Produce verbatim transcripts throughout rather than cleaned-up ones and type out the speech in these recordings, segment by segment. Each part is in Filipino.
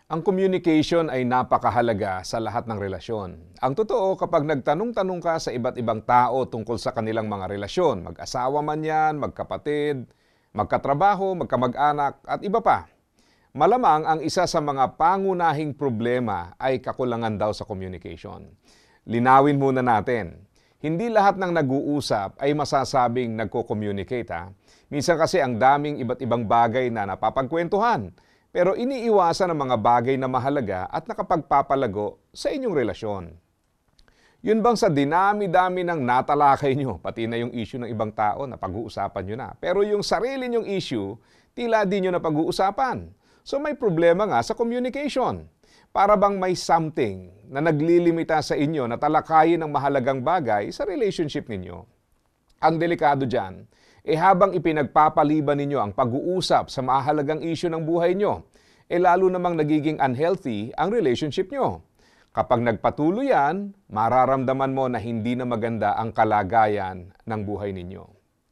Ang communication ay napakahalaga sa lahat ng relasyon. Ang totoo, kapag nagtanong-tanong ka sa iba't ibang tao tungkol sa kanilang mga relasyon, mag-asawa man yan, magkapatid, magkatrabaho, magkamag-anak, at iba pa, malamang ang isa sa mga pangunahing problema ay kakulangan daw sa communication. Linawin muna natin, hindi lahat ng nag-uusap ay masasabing nagko-communicate ha. Minsan kasi ang daming iba't ibang bagay na napapagkwentuhan, pero iniiwasan ang mga bagay na mahalaga at nakapagpapalago sa inyong relasyon. Yun bang sa dinami-dami ng natalakay nyo, pati na yung issue ng ibang tao na pag-uusapan nyo na. Pero yung sarili nyong issue, tila di nyo na pag-uusapan. So may problema nga sa communication. Para bang may something na naglilimita sa inyo na talakayin ng mahalagang bagay sa relationship ninyo. Ang delikado dyan, eh habang ipinagpapaliban ninyo ang pag-uusap sa mahalagang issue ng buhay nyo, eh lalo namang nagiging unhealthy ang relationship nyo. Kapag nagpatuloy yan, mararamdaman mo na hindi na maganda ang kalagayan ng buhay ninyo.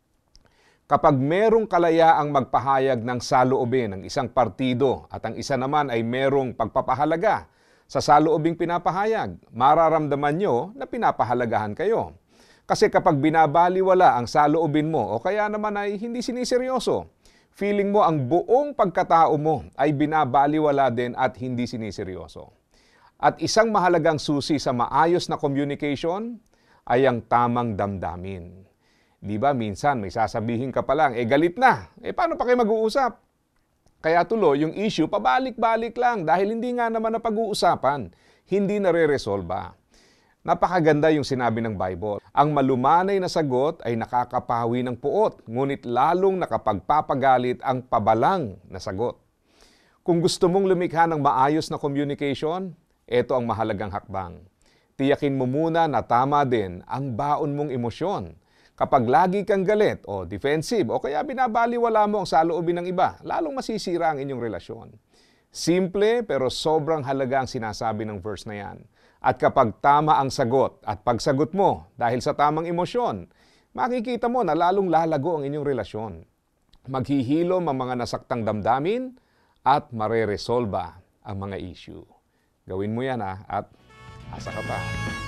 Kapag merong kalayaang magpahayag ng saloobin ng isang partido at ang isa naman ay merong pagpapahalaga sa saloobing pinapahayag, mararamdaman nyo na pinapahalagahan kayo. Kasi kapag binabaliwala ang saloobin mo o kaya naman ay hindi siniseryoso, feeling mo ang buong pagkatao mo ay binabaliwala din at hindi siniseryoso. At isang mahalagang susi sa maayos na communication ay ang tamang damdamin. Di ba minsan may sasabihin ka pa lang, eh galit na, eh paano pa kayo mag-uusap? Kaya tuloy yung issue pabalik-balik lang dahil hindi nga naman na pag-uusapan, hindi nare-resolba. Napakaganda yung sinabi ng Bible. Ang malumanay na sagot ay nakakapawi ng puot, ngunit lalong nakapagpapagalit ang pabalang na sagot. Kung gusto mong lumikha ng maayos na communication, ito ang mahalagang hakbang. Tiyakin mo muna na tama din ang baon mong emosyon. Kapag lagi kang galit o defensive o kaya binabaliwala mo ang saloobin ng iba, lalong masisira ang inyong relasyon. Simple pero sobrang halaga ang sinasabi ng verse na yan. At kapag tama ang sagot at pagsagot mo dahil sa tamang emosyon, makikita mo na lalong lalago ang inyong relasyon. Maghihilom ang mga nasaktang damdamin at mareresolba ang mga issue. Gawin mo yan ha, at asa ka pa.